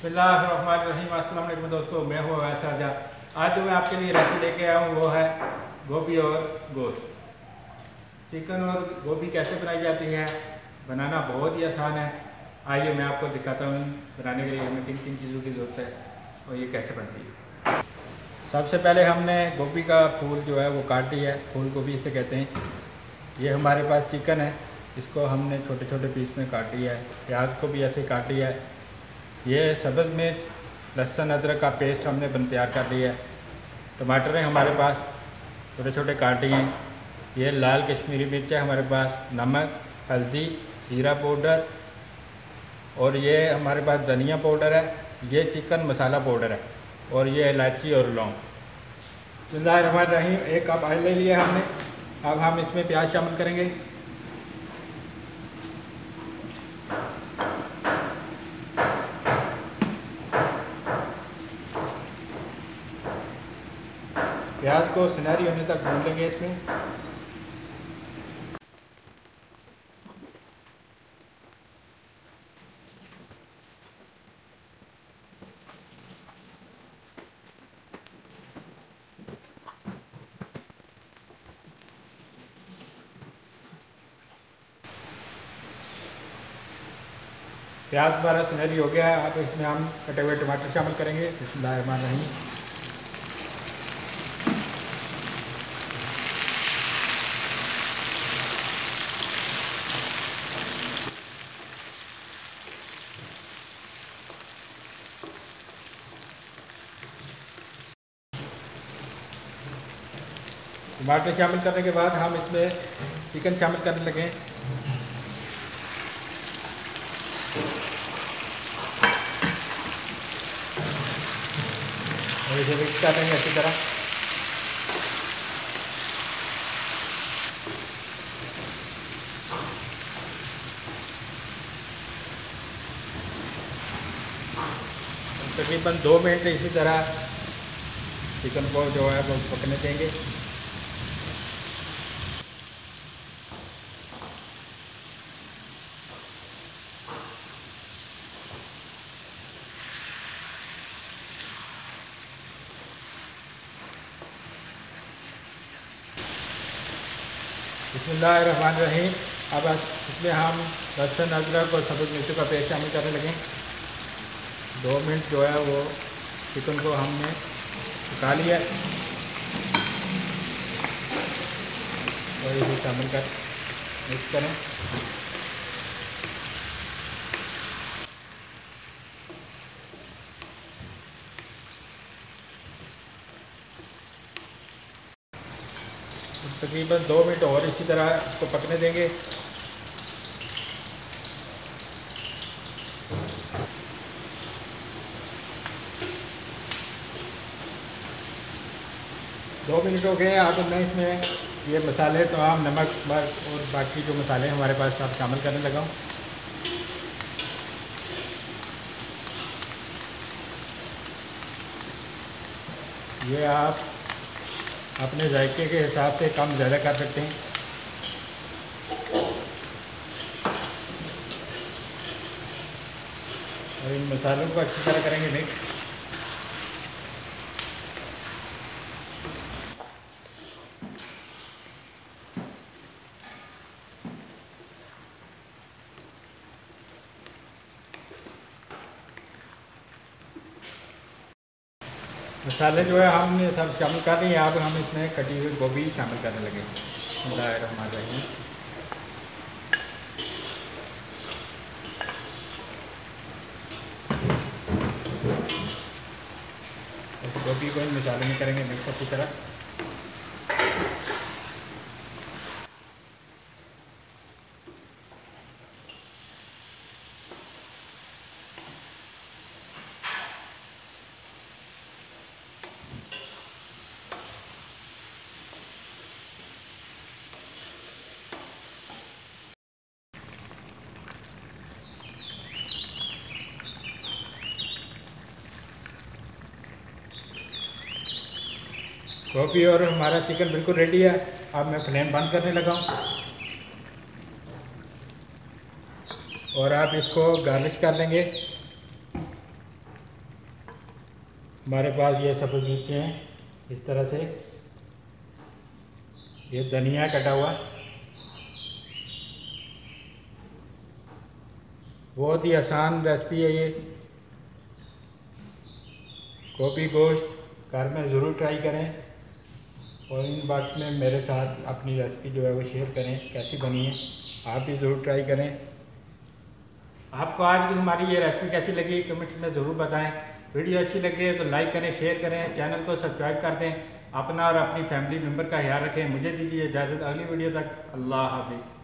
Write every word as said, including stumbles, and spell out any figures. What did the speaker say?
बिस्मिल्लाहिर्रहमानिर्रहीम। अस्सलाम वालेकुम दोस्तों, मैं हूँ अवैस राजा। आज जो मैं आपके लिए रेसिपी लेके आया हूँ वो है गोभी और गोश्त। चिकन और गोभी कैसे बनाई जाती है, बनाना बहुत ही आसान है। आइए मैं आपको दिखाता हूँ बनाने के लिए हमें किन किन चीज़ों की ज़रूरत है और ये कैसे बनती है। सबसे पहले हमने गोभी का फूल जो है वो काट लिया है, फूल गोभी इसे कहते हैं। ये हमारे पास चिकन है, इसको हमने छोटे छोटे पीस में काट लिया है। प्याज को भी ऐसे काट लिया है। ये सब्ज़ मिर्च, लहसुन, अदरक का पेस्ट हमने बन तैयार कर लिया है। टमाटर है हमारे पास, छोटे छोटे काट लिए हैं। ये लाल कश्मीरी मिर्च है हमारे पास, नमक, हल्दी, जीरा पाउडर और ये हमारे पास धनिया पाउडर है। ये चिकन मसाला पाउडर है और ये इलायची और लौंग। बिस्मिल्लाहिर्रहमानिर्रहीम। एक कप ऑयल ले लिया हमने। अब हम इसमें प्याज शामिल करेंगे। प्याज को सुनहरी होने तक भून लेंगे इसमें। प्याज हमारा सुनहरी हो गया है। अब इसमें हम कटे हुए टमाटर शामिल करेंगे। बिस्मिल्लाहिर्रहमानिर्रहीम। टमाटर शामिल करने के बाद हम इसमें चिकन शामिल करने लगे। और इसे मिक्स कर देंगे अच्छी तरह। तकरीबन दो मिनट इसी तरह चिकन को जो है वो पकने देंगे। बिस्मिल्लाहिर्रहमानिर्रहीम। अब इसमें हम लहसुन, अदरक और सब्ज़ मिर्च का पेस्ट शामिल करने लगे। दो मिनट जो है वो चिकन को हमने पका लिया और इसे शामिल कर मिक्स करें। तकरीबन दो मिनट और इसी तरह इसको पकने देंगे। दो मिनट हो गए। अब मैं इसमें ये मसाले तमाम नमक, मिर्च और बाकी जो मसाले हमारे पास सब शामिल करने लगा हूँ। ये आप अपने जायके के हिसाब से कम ज़्यादा कर सकते हैं। और इन मसालों को अच्छी तरह करेंगे मिक्स। मसाले जो है हमने सब शामिल कर दिए। अब हम इसमें कटी हुई गोभी शामिल करने लगे। बिस्मिल्लाहिर्रहमानिर्रहीम। गोभी को इन मसाले में करेंगे मिक्स अच्छी तरह। गोभी और हमारा चिकन बिल्कुल रेडी है। अब मैं फ्लेम बंद करने लगा हूँ और आप इसको गार्निश कर लेंगे। हमारे पास ये सब्ज़ मिर्चें हैं इस तरह से, ये धनिया कटा हुआ, बहुत ही आसान रेसिपी है ये। गोभी गोश्त घर में ज़रूर ट्राई करें और इन बात में मेरे साथ अपनी रेसिपी जो है वो शेयर करें कैसी बनी है, आप भी ज़रूर ट्राई करें। आपको आज की हमारी ये रेसिपी कैसी लगी कमेंट्स में ज़रूर बताएं। वीडियो अच्छी लगे तो लाइक करें, शेयर करें, चैनल को सब्सक्राइब कर दें। अपना और अपनी फैमिली मेम्बर का ख्याल रखें। मुझे दीजिए इजाज़त, अगली वीडियो तक अल्लाह हाफिज़।